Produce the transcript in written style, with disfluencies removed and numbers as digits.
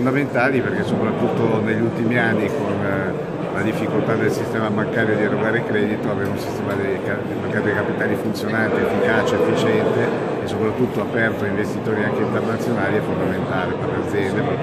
fondamentali perché soprattutto negli ultimi anni con la difficoltà del sistema bancario di erogare credito, avere un sistema di mercato dei capitali funzionante, efficace, efficiente e soprattutto aperto a investitori anche internazionali è fondamentale per le aziende, per